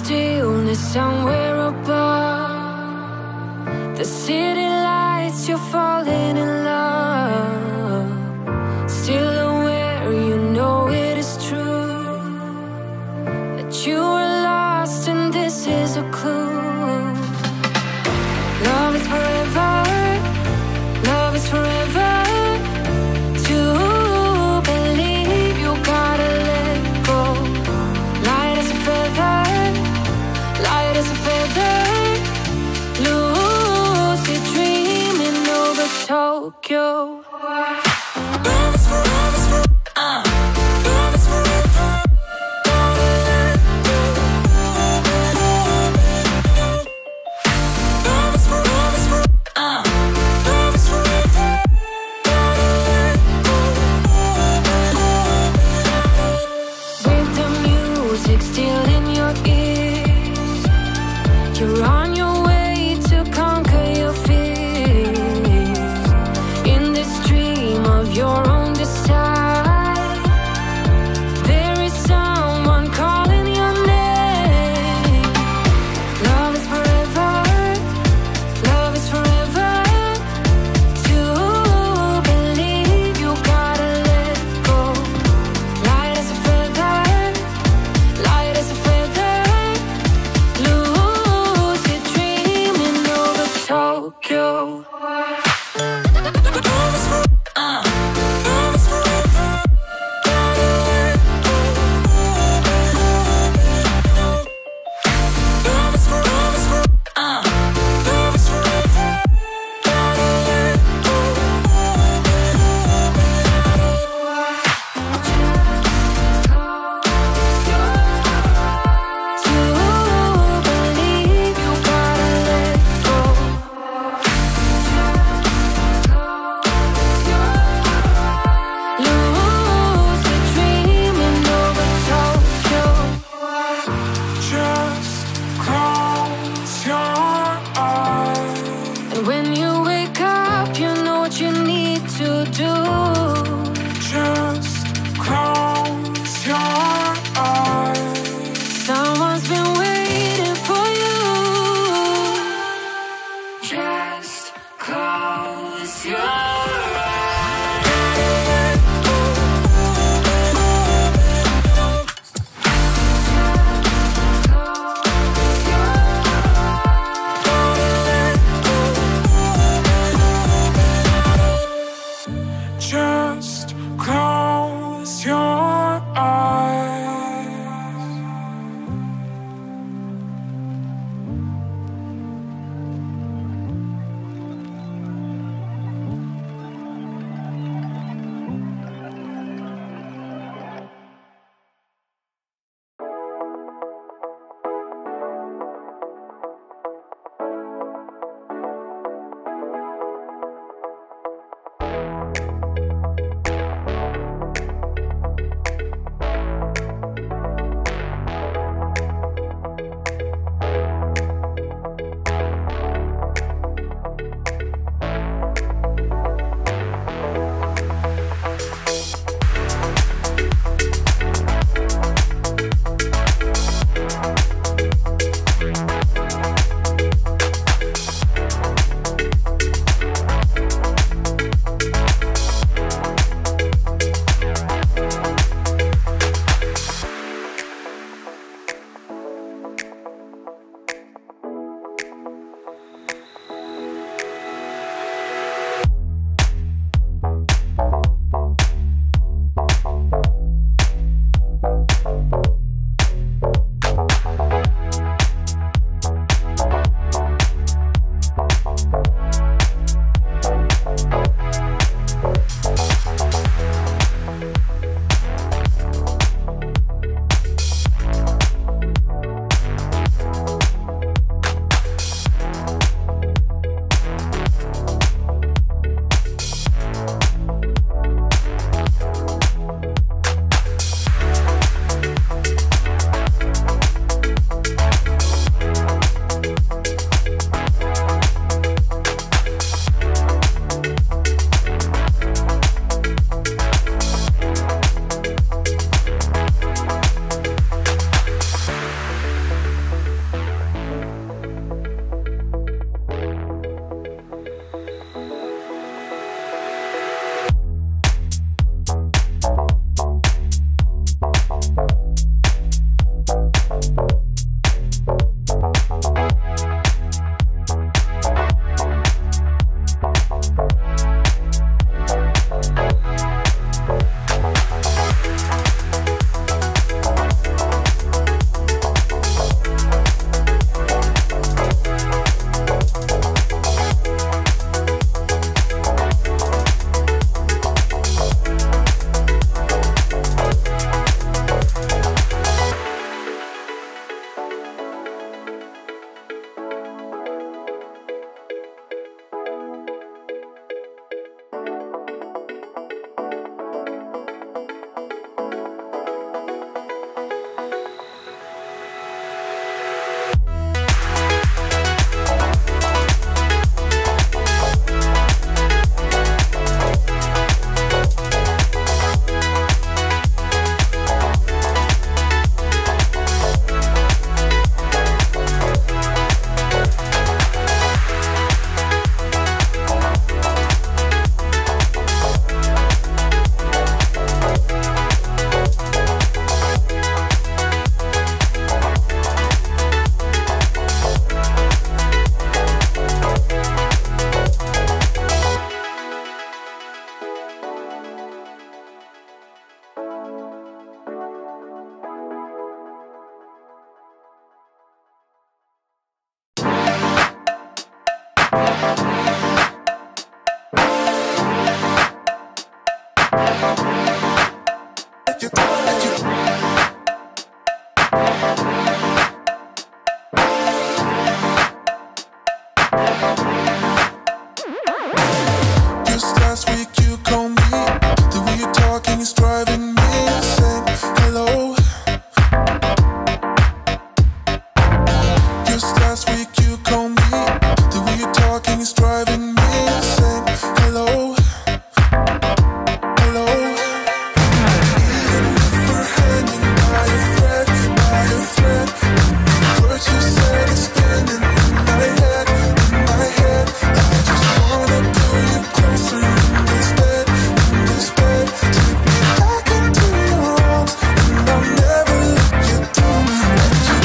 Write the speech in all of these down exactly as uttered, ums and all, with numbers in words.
stillness somewhere above. The city lights, you're falling in love. Still aware, you know it is true, that you were lost and this is a clue. Love is forever, love is forever. To believe you gotta let go. Light as a feather, light as a feather. Lucid dreaming over Tokyo. Love is forever, uh. Love is forever. Love is forever, uh. Love is forever. With the music still in your ears, you're on your way to conquer your fears. In this dream of your own Just last week you called me. The way you're talking is driving me insane. Hello. Just last week you called me. The way you're talking is driving me insane. Hello. Hello. Even if we're hanging by a thread, by a thread, what you said is spinning in my head, in my head. I just wanna pull you closer in this bed, in this bed. Take me back into your arms, and I'll never let you down. Let you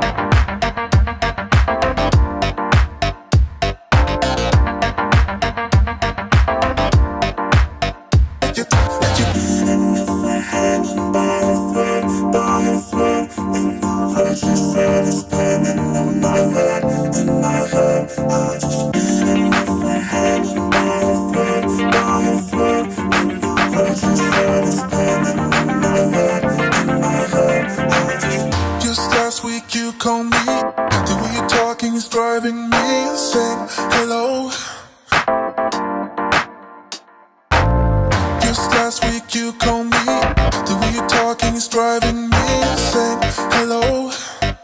let you let you even if we're hanging by a thread, by a thread, and the words you said is spinning in my head, in my head. I just even if we're hanging by a thread, by a thread, and the words you said is spinning in my head, in my head. I just just last week you called me. The way you're talking is driving me insane. Hello. Just last week you called me. The way you're talking is driving me insane. Hello.